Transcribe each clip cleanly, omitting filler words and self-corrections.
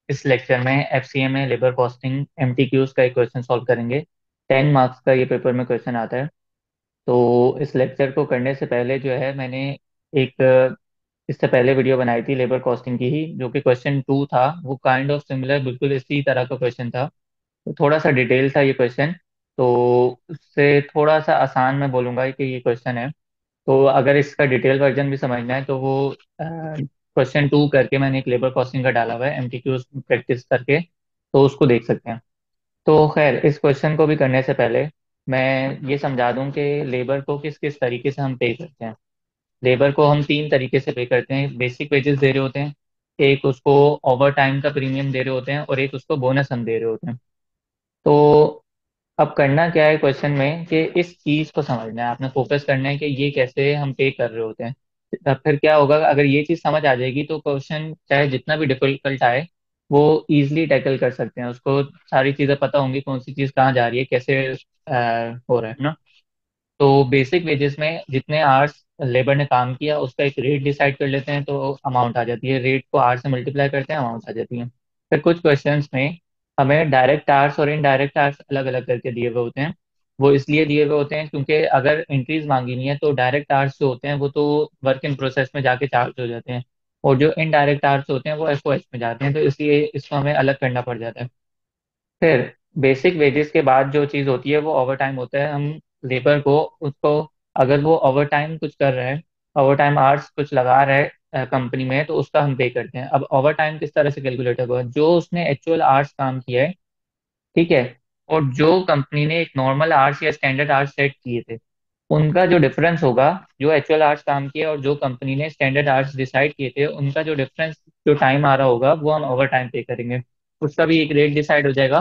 इस लेक्चर में एफसीए में लेबर कॉस्टिंग एमटीक्यूज का एक क्वेश्चन सॉल्व करेंगे। 10 मार्क्स का ये पेपर में क्वेश्चन आता है। तो इस लेक्चर को करने से पहले जो है मैंने एक इससे पहले वीडियो बनाई थी लेबर कॉस्टिंग की ही, जो कि क्वेश्चन 2 था। वो काइंड ऑफ सिमिलर, बिल्कुल इसी तरह का क्वेश्चन था। तो थोड़ा सा डिटेल था ये क्वेश्चन। तो उससे थोड़ा सा आसान मैं बोलूँगा कि ये क्वेश्चन है। तो अगर इसका डिटेल वर्जन भी समझना है तो वो क्वेश्चन 2 करके मैंने एक लेबर कॉस्टिंग का डाला हुआ है एमटीक्यूज प्रैक्टिस करके, तो उसको देख सकते हैं। तो खैर, इस क्वेश्चन को भी करने से पहले मैं ये समझा दूं कि लेबर को किस किस तरीके से हम पे करते हैं। लेबर को हम 3 तरीके से पे करते हैं। बेसिक वेजेस दे रहे होते हैं, एक उसको ओवर टाइम का प्रीमियम दे रहे होते हैं, और एक उसको बोनस हम दे रहे होते हैं। तो अब करना क्या है क्वेश्चन में कि इस चीज को समझना है, आपने फोकस करना है कि ये कैसे हम पे कर रहे होते हैं। तब फिर क्या होगा, अगर ये चीज समझ आ जाएगी तो क्वेश्चन चाहे जितना भी डिफिकल्ट आए वो इजीली टैकल कर सकते हैं। उसको सारी चीजें पता होंगी, कौन सी चीज कहाँ जा रही है, कैसे हो रहा है ना। तो बेसिक वेजेस में जितने आवर्स लेबर ने काम किया उसका एक रेट डिसाइड कर लेते हैं, तो अमाउंट आ जाती है। रेट को आवर से मल्टीप्लाई करते हैं, अमाउंट आ जाती है। फिर कुछ क्वेश्चंस में हमें डायरेक्ट आवर्स और इनडायरेक्ट आवर्स अलग अलग करके दिए हुए होते हैं। वो इसलिए दिए हुए होते हैं क्योंकि अगर एंट्रीज मांगी नहीं है तो डायरेक्ट आवर्स जो होते हैं वो तो वर्क इन प्रोसेस में जाके चार्ज हो जाते हैं, और जो इनडायरेक्ट आवर्स होते हैं वो एफओएच में जाते हैं, तो इसलिए इसको हमें अलग करना पड़ जाता है। फिर बेसिक वेजेस के बाद जो चीज़ होती है वो ओवर टाइम होता है। हम लेबर को, उसको, अगर वो ओवर टाइम कुछ कर रहा है, ओवर टाइम आवर्स कुछ लगा रहा है कंपनी में, तो उसका हम पे करते हैं। अब ओवर टाइम किस तरह से कैलकुलेट होगा, जो उसने एक्चुअल आवर्स काम किया है, ठीक है, और जो कंपनी ने एक नॉर्मल आवर्स या स्टैंडर्ड आवर्स सेट किए थे, उनका जो डिफरेंस होगा, जो एक्चुअल आवर्स काम किए और जो कंपनी ने स्टैंडर्ड आवर्स डिसाइड किए थे, उनका जो डिफरेंस, जो टाइम आ रहा होगा, वो हम ओवर टाइम पे करेंगे। उसका भी एक रेट डिसाइड हो जाएगा,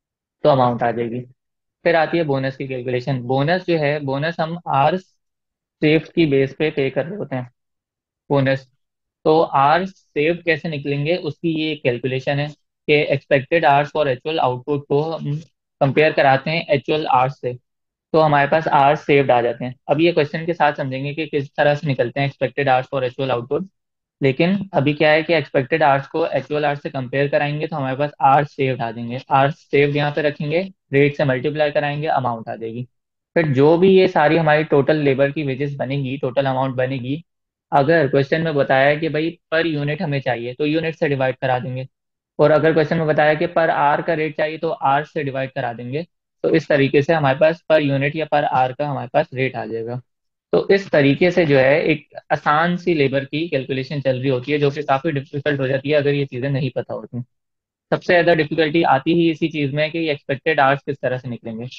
तो अमाउंट आ जाएगी। फिर आती है बोनस की कैलकुलेशन। बोनस जो है, बोनस हम आर सेव्ड की बेस पे कर रहे होते हैं बोनस। तो आर सेव्ड कैसे निकलेंगे उसकी ये कैलकुलेशन है कि expected hours for actual output को हम कंपेयर कराते हैं एक्चुअल आवर्स से, तो हमारे पास आवर्स सेव्ड आ जाते हैं। अब ये क्वेश्चन के साथ समझेंगे कि किस तरह से निकलते हैं expected hours for actual output. लेकिन अभी क्या है कि एक्सपेक्टेड आवर्स को एक्चुअल आवर्स से कंपेयर कराएंगे तो हमारे पास आवर्स सेव्ड आ जाएंगे। आवर्स सेव्ड यहाँ पे रखेंगे, रेट से मल्टीप्लाई कराएंगे, अमाउंट आ जाएगी। फिर जो भी ये सारी हमारी टोटल लेबर की वेजेस बनेगी, टोटल अमाउंट बनेगी, अगर क्वेश्चन में बताया है कि भाई पर यूनिट हमें चाहिए तो यूनिट से डिवाइड करा देंगे, और अगर क्वेश्चन में बताया कि पर आर का रेट चाहिए तो आर से डिवाइड करा देंगे। तो इस तरीके से हमारे पास पर यूनिट या पर आर का हमारे पास रेट आ जाएगा। तो इस तरीके से जो है एक आसान सी लेबर की कैलकुलेशन चल रही होती है, जो कि काफी डिफिकल्ट हो जाती है अगर ये चीजें नहीं पता होती। सबसे ज्यादा डिफिकल्टी आती ही इसी चीज में कि एक्सपेक्टेड आवर्स किस तरह से निकलेंगे।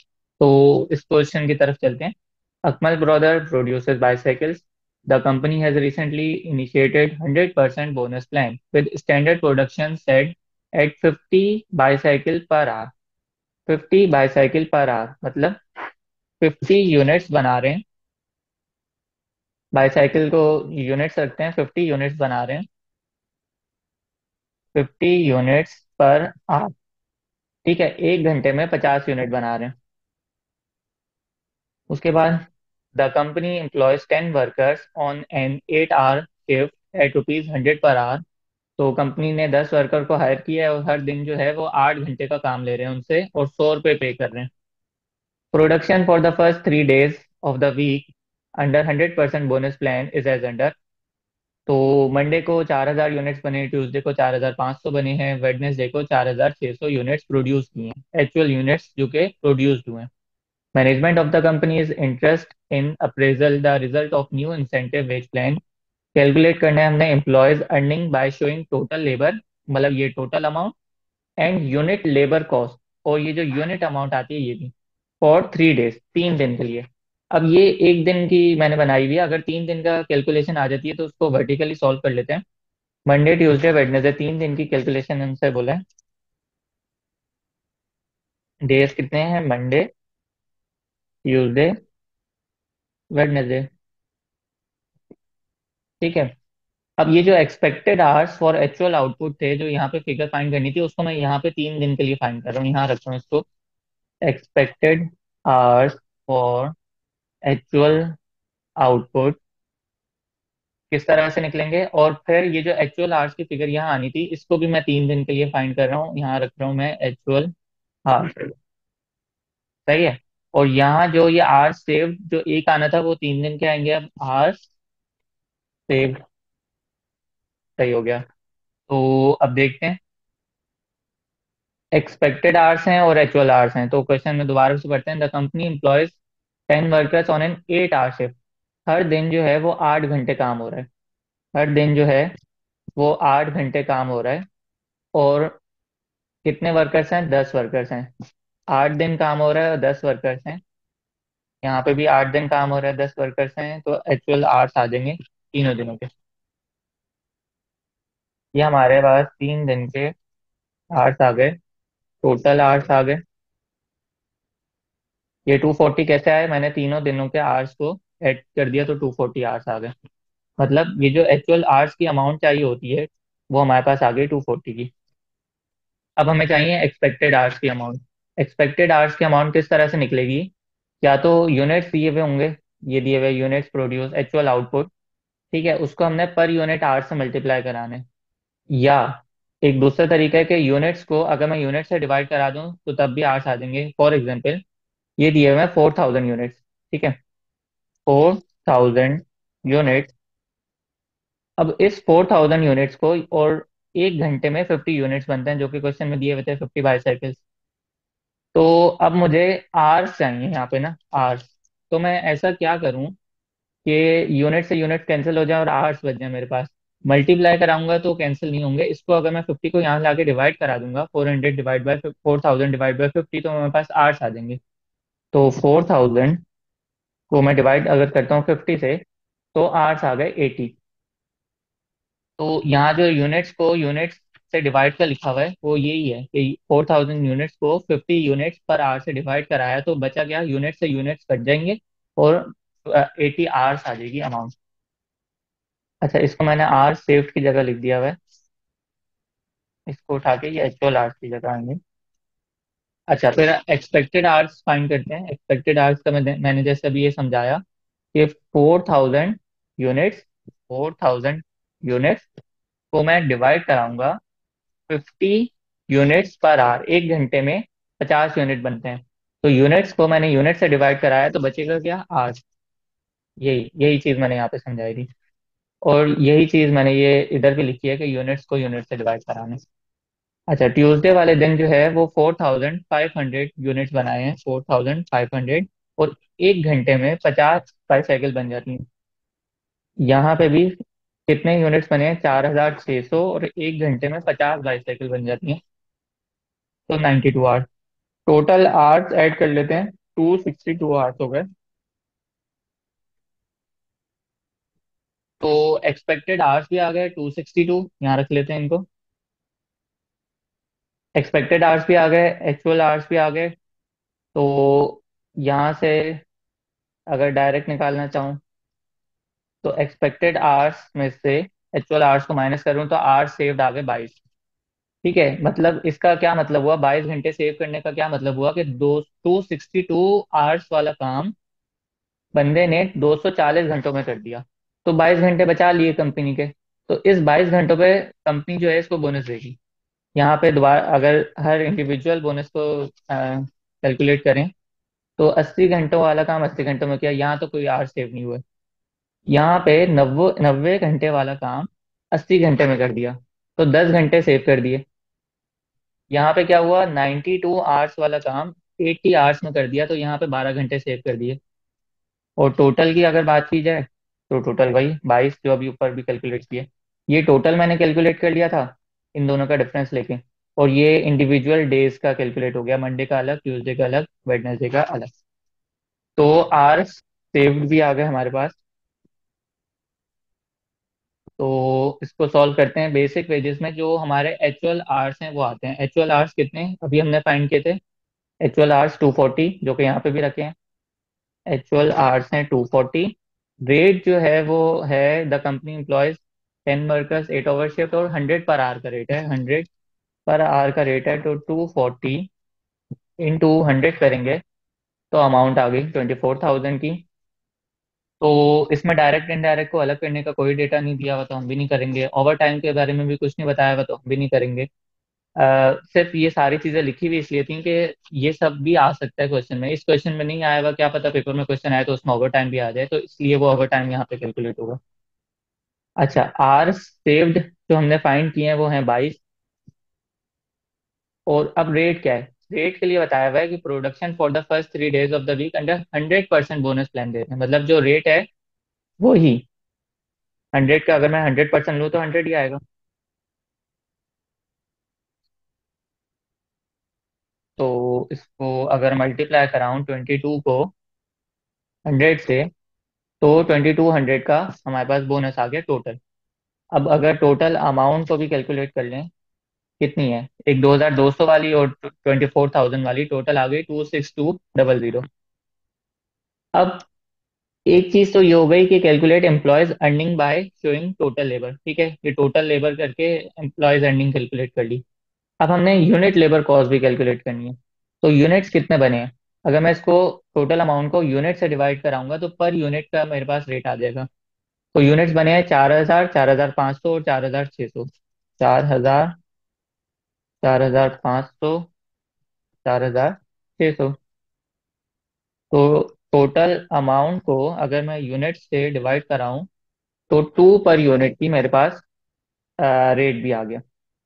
तो इस क्वेश्चन की तरफ चलते हैं। Akmal Brother produces bicycles. The company has recently initiated 100% bonus plan with standard production set at 50 bicycle per hour. 50 bicycle per hour मतलब 50 यूनिट्स बना रहे हैं। बाईसाइकिल को यूनिट्स रखते हैं, 50 यूनिट्स बना रहे हैं, 50 यूनिट्स पर आवर। ठीक है, 1 घंटे में 50 यूनिट बना रहे हैं। उसके बाद the company employs 10 workers on an 8 hour shift at ₹100 per our. तो कंपनी ने 10 वर्कर को हायर किया है और हर दिन जो है वो 8 घंटे का काम ले रहे हैं उनसे, और 100 रुपये पे कर रहे हैं। Production for the first 3 days of the week under 100% bonus plan is as under. तो मंडे को 4,000 यूनिट्स बने, ट्यूसडे को 4,500 बने हैं, वेडनेसडे को 4,600 यूनिट्स प्रोड्यूस किए हैं, एक्चुअल यूनिट्स जो कि प्रोड्यूस्ड हुए हैं। Management of the company is interest in appraisal the result of new incentive wage plan. Calculate करना है हमने employees earning by showing total labour, मतलब ये total amount, and unit labour cost, और ये जो यूनिट अमाउंट आती है ये भी, फॉर 3 डेज, 3 दिन के लिए। अब ये 1 दिन की मैंने बनाई हुई है, अगर 3 दिन का कैलकुलेशन आ जाती है तो उसको वर्टिकली सॉल्व कर लेते हैं। मंडे ट्यूसडे वेडनेसडे 3 दिन की कैलकुलेशन हमसे बोला है। डेज कितने हैं, मंडे, ट्यूसडे, वेडनेसडे। ठीक है। अब ये जो expected hours for actual output थे, जो यहाँ पे फिगर फाइंड करनी थी, उसको मैं यहाँ पे 3 दिन के लिए फाइंड कर रहा हूँ, यहाँ रखता हूँ इसको। Expected hours for actual output किस तरह से निकलेंगे, और फिर ये जो एक्चुअल आवर्स की फिगर यहाँ आनी थी, इसको भी मैं 3 दिन के लिए फाइंड कर रहा हूँ, यहाँ रख रहा हूँ मैं एक्चुअल आवर्स। सही है। और यहाँ जो ये आवर्स सेव्ड जो एक आना था, वो 3 दिन के आएंगे अब आवर्स सेव्ड। सही हो गया। तो अब देखते हैं, एक्सपेक्टेड आवर्स हैं और एक्चुअल आवर्स हैं, तो क्वेश्चन में दोबारा से पढ़ते हैं। The company employs 10 workers on an 8 hour shift. हर दिन जो है वो 8 घंटे काम हो रहा है। हर दिन जो है वो 8 घंटे काम हो रहा है। और कितने वर्कर्स हैं? 10 वर्कर्स हैं। 8 दिन काम हो रहा है और 10 वर्कर्स हैं। यहाँ पे भी 8 दिन काम हो रहा है, 10 वर्कर्स हैं, तो एक्चुअल आवर्स आ जाएंगे तीनों दिनों के। ये हमारे पास 3 दिन के आवर्स आ गए, टोटल आवर्स आ गए। ये 240 कैसे आए? मैंने तीनों दिनों के आवर्स को ऐड कर दिया, तो 240 आवर्स आ गए। मतलब ये जो एक्चुअल आवर्स की अमाउंट चाहिए होती है, वो हमारे पास आ गई 240 की। अब हमें चाहिए एक्सपेक्टेड आवर्स की अमाउंट। एक्सपेक्टेड आवर्स की अमाउंट किस तरह से निकलेगी? या तो यूनिट्स दिए हुए होंगे, ये दिए हुए यूनिट्स प्रोड्यूस एक्चुअल आउटपुट, ठीक है, उसको हमने पर यूनिट आवर्स से मल्टीप्लाई कराना है। या एक दूसरा तरीका है कि यूनिट्स को अगर मैं यूनिट से डिवाइड करा दूं तो तब भी आवर्स आ जाएंगे। फॉर एग्जाम्पल, ये दिए हुए हैं 4000 यूनिट्स, ठीक है, 4000 यूनिट्स। अब इस 4000 यूनिट्स को, और 1 घंटे में 50 यूनिट्स बनते हैं, जो कि क्वेश्चन में दिए हुए थे 50 बाईसाइकिल्स। तो अब मुझे आर्स चाहिए यहाँ पे ना, आर्स। तो मैं ऐसा क्या करूँ कि यूनिट से यूनिट कैंसिल हो जाए और आर्स बच जाए मेरे पास। मल्टीप्लाई कराऊंगा तो कैंसिल नहीं होंगे, इसको अगर मैं 50 को यहाँ लाके डिवाइड करा दूंगा, 400 डिवाइड बाई 4000 डिवाइड बाई 50, तो मेरे पास आर्स आ जाएंगे। तो 4000 को मैं डिवाइड अगर करता हूँ 50 से, तो आर्स आ गए 80। तो यहाँ जो यूनिट्स को यूनिट्स से डिवाइड का लिखा हुआ है वो यही है कि 4000 यूनिट्स को 50 यूनिट्स पर आवर से डिवाइड कराया, तो बचा क्या? यूनिट से यूनिट्स कट जाएंगे और 80 आवर्स आ जाएगी अमाउंट। अच्छा, इसको मैंने आवर सेव्ड की जगह लिख दिया हुआ है, इसको उठा के ये एक्चुअल आवर्स की जगह आएंगे। अच्छा, फिर एक्सपेक्टेड आवर्स फाइंड करते हैं। एक्सपेक्टेड आवर्स का मैंने जैसे अभी ये समझाया कि 4000 यूनिट्स, 4000 यूनिट्स को मैं डिवाइड कराऊंगा 50 यूनिट्स पर आवर। 1 घंटे में 50 यूनिट बनते हैं, तो यूनिट्स को मैंने यूनिट से डिवाइड कराया, तो बचेगा क्या? आवर्स। यही यही चीज मैंने यहाँ पे समझाई थी। और यही चीज मैंने ये इधर भी लिखी है कि यूनिट्स को यूनिट से डिवाइड कराने। अच्छा, ट्यूसडे वाले दिन जो है वो 4500 यूनिट्स बनाए हैं, 4500। और 1 घंटे में 50 बाईसाइकिल बन जाती हैं। यहाँ पे भी कितने यूनिट्स बने हैं? 4600, और 1 घंटे में 50 बाईसाइकिल बन जाती हैं, तो 92 आवर्स। टोटल आवर्स ऐड कर लेते हैं, 262 आवर्स हो गए। तो एक्सपेक्टेड आवर्स भी आ गए 262, यहाँ रख लेते हैं इनको। एक्सपेक्टेड आवर्स भी आ गए, एक्चुअल आवर्स भी आ गए। तो यहाँ से अगर डायरेक्ट निकालना चाहूँ, तो एक्सपेक्टेड आवर्स में से एक्चुअल आवर्स को माइनस करूँ तो आवर्स सेव्ड आ गए 22। ठीक है, मतलब इसका क्या मतलब हुआ? 22 घंटे सेव करने का क्या मतलब हुआ कि 262 आवर्स वाला काम बंदे ने 240 घंटों में कर दिया। तो 22 घंटे बचा लिए कंपनी के। तो इस 22 घंटों पे कंपनी जो है इसको बोनस देगी। यहाँ पे दोबारा अगर हर इंडिविजुअल बोनस को कैलकुलेट करें, तो 80 घंटों वाला काम 80 घंटों में किया, यहाँ तो कोई आवर सेव नहीं हुआ। यहाँ पे 90 90 घंटे वाला काम 80 घंटे में कर दिया, तो 10 घंटे सेव कर दिए। यहाँ पे क्या हुआ? 92 आवर्स वाला काम 80 आवर्स में कर दिया, तो यहाँ पे 12 घंटे सेव कर दिए। और टोटल की अगर बात की जाए, तो टोटल वही 22 जो अभी ऊपर भी कैलकुलेट किए, ये टोटल मैंने कैलकुलेट कर लिया था इन दोनों का डिफरेंस लेके। और ये इंडिविजुअल डेज का कैलकुलेट हो गया, मंडे का अलग, ट्यूसडे का अलग, वेडनेसडे का अलग। तो आवर्स सेव्ड भी आ गए हमारे पास। तो इसको सॉल्व करते हैं। बेसिक वेजेस में जो हमारे एक्चुअल आवर्स हैं वो आते हैं। एक्चुअल आवर्स कितने अभी हमने फाइंड किए थे? एक्चुअल आवर्स 240, जो कि यहाँ पे भी रखे हैं। एक्चुअल आवर्स हैं 240। रेट जो है वो है, the company employs 10 workers 8 hour shift, और 100 पर आवर का रेट है, 100 पर आवर का रेट है। तो 240 इंटू 100 करेंगे, तो अमाउंट आ गई 24,000 की। तो इसमें डायरेक्ट इनडायरेक्ट को अलग करने का कोई डेटा नहीं दिया हुआ, तो हम भी नहीं करेंगे। ओवर टाइम के बारे में भी कुछ नहीं बताया हुआ, तो हम भी नहीं करेंगे। सिर्फ ये सारी चीजें लिखी हुई इसलिए थी कि ये सब भी आ सकता है क्वेश्चन में। इस क्वेश्चन में नहीं आया हुआ, क्या पता पेपर में क्वेश्चन आए तो उसमें ओवर टाइम भी आ जाए, तो इसलिए वो ओवर टाइम यहाँ पे कैलकुलेट होगा। अच्छा, आर सेव्ड जो हमने फाइंड किए हैं वो है 22। और अब रेट क्या है? रेट के लिए बताया हुआ है कि production for the first 3 days of the week under 100% bonus plan देते हैं, मतलब जो रेट है वो ही 100 का। अगर मैं 100% लूँ तो 100 ही आएगा। तो इसको अगर मल्टीप्लाई कराऊं 22 को 100 से, तो 2200 का हमारे पास बोनस आ गया टोटल। अब अगर टोटल अमाउंट को भी कैलकुलेट कर लें, कितनी है, एक 2200 वाली और 24,000 वाली, टोटल आ गई 26200। अब एक चीज तो ये हो गई कि calculate employees earning by showing total labour, ठीक है, ये टोटल लेबर करके एम्प्लॉयज अर्निंग कैलकुलेट कर ली। अब हमने यूनिट लेबर कॉस्ट भी कैलकुलेट करनी है। तो यूनिट्स कितने बने हैं? अगर मैं इसको टोटल अमाउंट को यूनिट से डिवाइड कराऊंगा तो पर यूनिट का मेरे पास रेट आ जाएगा। तो यूनिट्स बने हैं 4,000, 4,500 और 4,600। 4,000, 4,500, 4,600। तो टोटल अमाउंट को अगर मैं यूनिट से डिवाइड कराऊं तो 2 पर यूनिट की मेरे पास रेट भी आ गया।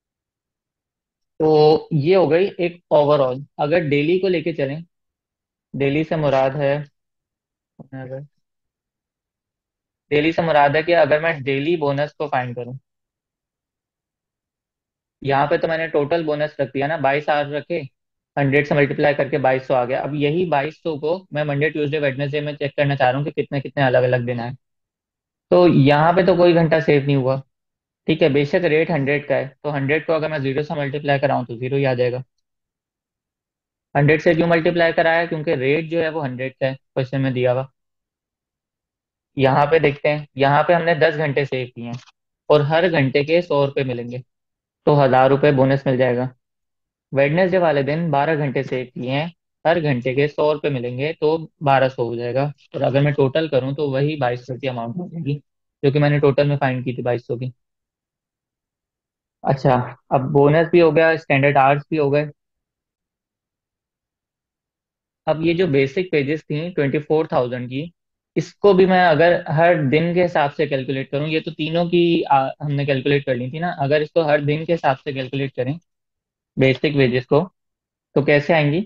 तो ये हो गई एक ओवरऑल। अगर डेली को लेके चलें, डेली से मुराद है, अगर डेली से मुराद है कि अगर मैं डेली बोनस को फाइंड करूं, यहाँ पे तो मैंने टोटल बोनस रख दिया ना, 22 आवर रखे, 100 से मल्टीप्लाई करके 2200 आ गया। अब यही 2200 को मैं मंडे ट्यूसडे वेडनेसडे में चेक करना चाह रहा हूँ कि कितने कितने अलग अलग दिन आए। तो यहाँ पे तो कोई घंटा सेव नहीं हुआ। ठीक है, बेशक रेट 100 का है, तो 100 को अगर मैं 0 से मल्टीप्लाई कराऊं तो 0 ही आ जाएगा। 100 से क्यों मल्टीप्लाई कराया? क्योंकि रेट जो है वो 100 का है, क्वेश्चन में दिया हुआ। यहाँ पे देखते हैं, यहाँ पे हमने 10 घंटे सेव किए हैं और हर घंटे के 100 रुपये मिलेंगे, तो 1,000 रुपये बोनस मिल जाएगा। वेडनेसडे वाले दिन 12 घंटे सेव किए हैं, हर घंटे के 100 रुपये मिलेंगे, तो 1,200 हो जाएगा। और अगर मैं टोटल करूँ तो वही 2,200 की अमाउंट हो जाएगी, जो कि मैंने टोटल में फाइंड की थी, 2,200 की। अच्छा, अब बोनस भी हो गया, स्टैंडर्ड आवर्स भी हो गए। अब ये जो बेसिक पेजेस थी 24,000 की, इसको भी मैं अगर हर दिन के हिसाब से कैलकुलेट करूं, ये तो तीनों की हमने कैलकुलेट कर ली थी ना, अगर इसको हर दिन के हिसाब से कैलकुलेट करें बेसिक वेजेस को, तो कैसे आएंगी?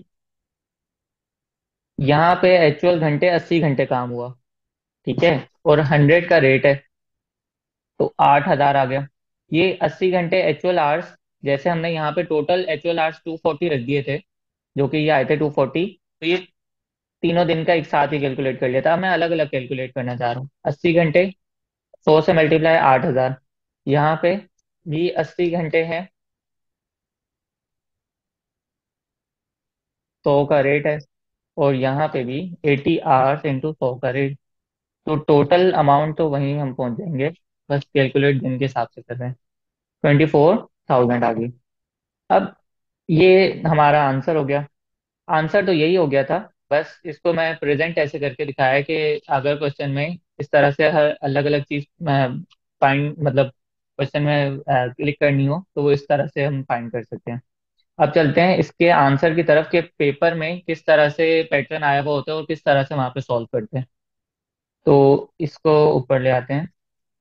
यहाँ पे एक्चुअल घंटे 80 घंटे काम हुआ, ठीक है, और 100 का रेट है, तो 8,000 आ गया। ये 80 घंटे एक्चुअल आवर्स, जैसे हमने यहाँ पे टोटल एक्चुअल आवर्स 240 रख दिए थे, जो कि ये आए थे 240, तो ये तीनों दिन का एक साथ ही कैलकुलेट कर लिया था। अब मैं अलग अलग कैलकुलेट करना चाह रहा हूँ। 80 घंटे, 100 से मल्टीप्लाई 8,000। यहाँ पे भी 80 घंटे हैं, 100 का रेट है, और यहाँ पे भी 80 आवर्स इंटू 100 का रेट। तो टोटल अमाउंट तो वहीं हम पहुंच जाएंगे, बस कैलकुलेट दिन के हिसाब से कर रहे हैं। 24,000 आ गई। अब ये हमारा आंसर हो गया। आंसर तो यही हो गया था, बस इसको मैं प्रेजेंट ऐसे करके दिखाया है कि अगर क्वेश्चन में इस तरह से हर अलग अलग चीज फाइंड, मतलब क्वेश्चन में क्लिक करनी हो तो वो इस तरह से हम फाइंड कर सकते हैं। अब चलते हैं इसके आंसर की तरफ, के पेपर में किस तरह से पैटर्न आया हुआ होता है और किस तरह से वहां पे सॉल्व करते हैं। तो इसको ऊपर ले आते हैं।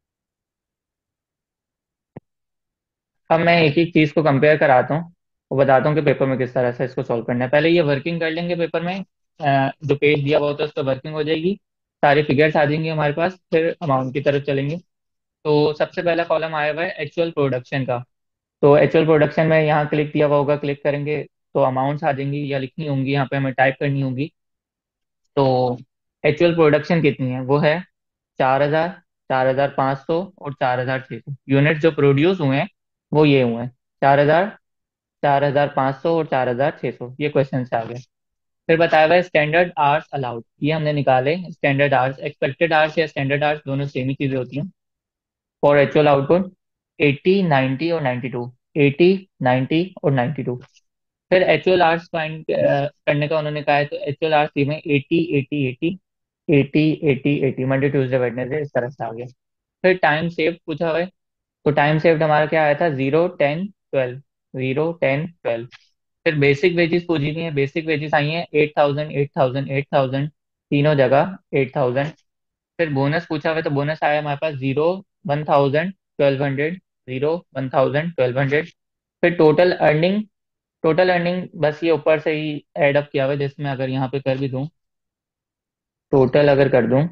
अब मैं एक एक चीज को कंपेयर कराता हूँ और बताता हूँ कि पेपर में किस तरह से इसको सॉल्व करना है। पहले ये वर्किंग कर लेंगे पेपर में, जो पेज दिया हुआ होता है उस पर वर्किंग हो जाएगी, सारे फिगर्स आ जाएंगे हमारे पास, फिर अमाउंट की तरफ चलेंगे। तो सबसे पहला कॉलम आया हुआ है एक्चुअल प्रोडक्शन का। तो एक्चुअल प्रोडक्शन में यहाँ क्लिक दिया हुआ होगा, क्लिक करेंगे तो अमाउंट्स आ जाएंगी या लिखनी होंगी, यहाँ पे हमें टाइप करनी होगी। तो एक्चुअल प्रोडक्शन कितनी है? वो है 4,000, 4,500 और 4,600। यूनिट जो प्रोड्यूस हुए हैं वो ये हुए हैं, 4,000, 4,500 और 4,600। ये क्वेश्चन से आ गए। फिर बताया हुआ है स्टैंडर्ड आवर्स अलाउड, ये हमने निकाले। स्टैंडर्ड आवर्स, एक्सपेक्टेड आवर्स या स्टैंडर्ड आवर्स दोनों सेम ही चीजें होती हैं। फॉर एक्चुअल आउटपुट 80, 90 और 92, 80, 90 और 92। फिर एक्चुअल आवर्स फाइंड करने का उन्होंने कहा है, तो एक्चुअल आवर्स दी में 80, 80, 80 80 80 80, मंडे ट्यूसडे वेडनेसडे इस तरह से आ गया। फिर टाइम सेव पूछा हुआ है, तो टाइम सेव्ड हमारा क्या आया था, 0 10 12, 0 10 12। फिर बेसिक वेजेस पूछी गई है, बेसिक वेजेस आई हैं 8,000 8,000 8,000, तीनों जगह 8,000। फिर बोनस पूछा हुआ है, तो बोनस आया हमारे पास 0 1,000 1,200, 0 1,000 1,200। फिर टोटल अर्निंग बस ये ऊपर से ही ऐड अप किया हुआ है, जिसमें अगर यहाँ पे कर भी दूं, टोटल अगर कर दूं,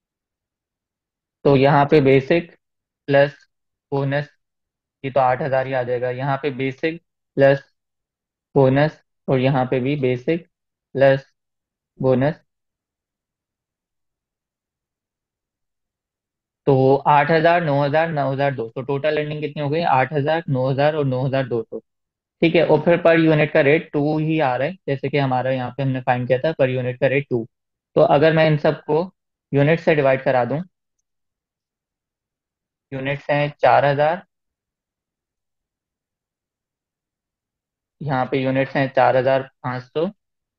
तो यहाँ पे बेसिक प्लस बोनस, ये तो 8,000 ही आ जाएगा। यहाँ पे बेसिक प्लस बोनस, और यहाँ पे भी बेसिक प्लस बोनस, तो 8,000 9,000 9,200, टोटल अर्निंग कितनी हो गई, 8,000 9,000 और 9,200। ठीक है, और फिर पर यूनिट का रेट 2 ही आ रहा है, जैसे कि हमारा यहाँ पे हमने फाइंड किया था, पर यूनिट का रेट 2। तो अगर मैं इन सबको यूनिट से डिवाइड करा दूं, यूनिट्स हैं 4,000, यहाँ पे यूनिट्स हैं 4,500,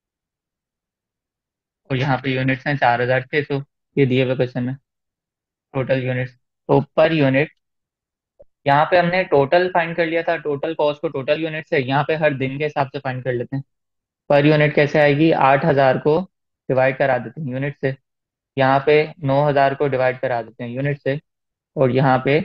और यहाँ पे यूनिट्स हैं 4,600, ये दिए हुए क्वेश्चन में टोटल यूनिट्स। तो पर यूनिट, यहाँ पे हमने टोटल फाइंड कर लिया था, टोटल कॉस्ट को टोटल यूनिट से, यहाँ पे हर दिन के हिसाब से फाइंड कर लेते हैं। पर यूनिट कैसे आएगी, 8,000 को डिवाइड करा देते हैं यूनिट से, यहाँ पे 9,000 को डिवाइड करा देते हैं यूनिट से, और यहाँ पे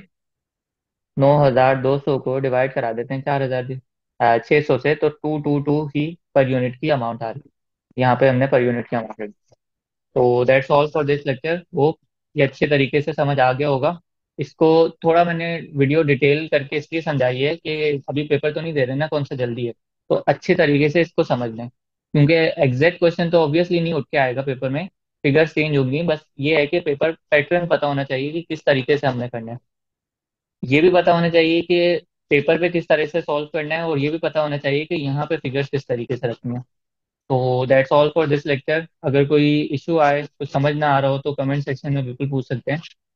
9,200 को डिवाइड करा देते हैं 4,600 से, तो 222 ही पर यूनिट की अमाउंट आ रही है। यहाँ पे हमने पर यूनिट की अमाउंट रखी। तो that's all for this lecture. वो ये अच्छे तरीके से समझ आ गया होगा। इसको थोड़ा मैंने वीडियो डिटेल करके इसलिए समझाई है कि अभी पेपर तो नहीं दे रहे ना, कौन सा जल्दी है, तो अच्छे तरीके से इसको समझ लें, क्योंकि एग्जैक्ट क्वेश्चन तो ऑब्वियसली नहीं उठ के आएगा पेपर में, फिगर्स चेंज होंगी, बस ये है कि पेपर पैटर्न पता होना चाहिए कि किस तरीके से हमने करना है। ये भी पता होना चाहिए कि पेपर पे किस तरह से सॉल्व करना है, और ये भी पता होना चाहिए कि यहाँ पे फिगर्स किस तरीके से रखनी है। तो that's all for this lecture. अगर कोई इशू आए, कुछ समझ ना आ रहा हो, तो कमेंट सेक्शन में बिल्कुल पूछ सकते हैं।